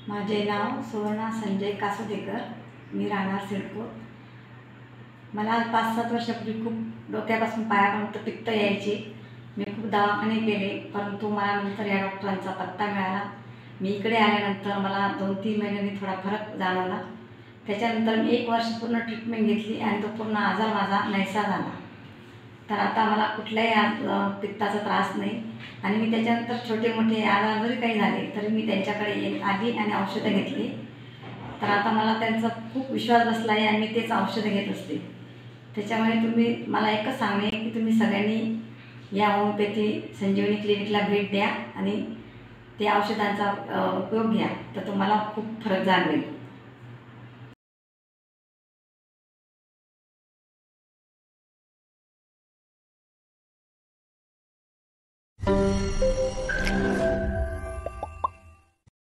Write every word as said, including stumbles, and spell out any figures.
माझे नाव सुवर्णा संजय कासुदेकर, मी राहणार सिडको। मला पाच सात वर्षापूर्वी खूप डोक्यापासून पायापर्यंत पित्त यायचे। मी खूप दवाखाने केले, परंतु मला नंतर या डॉक्टरांचा पत्ता मिळाला। मी इकडे आल्यानंतर मला दोन तीन महिन्यांनी थोडा फरक जाणवला। त्याच्यानंतर मी एक वर्ष पूर्ण ट्रीटमेंट घेतली आणि तो पूर्ण आजार माझा नाहीसा झाला। तर आता मला कुठल्याही पित्ताचा त्रास नाही आणि मी त्याच्यानंतर छोटे मोठे आजार जरी काही झाले तरी मी त्यांच्याकडे येत आली आणि औषधं घेतली। तर आता मला त्यांचा खूप विश्वास बसला आहे आणि मी तेच औषधं घेत असते। त्याच्यामुळे तुम्ही मला एकच सांगणे की तुम्ही सगळ्यांनी या होमिओपॅथी संजीवनी क्लिनिकला भेट द्या आणि त्या औषधांचा उपयोग घ्या, तर तुम्हाला खूप फरक जाणवेल।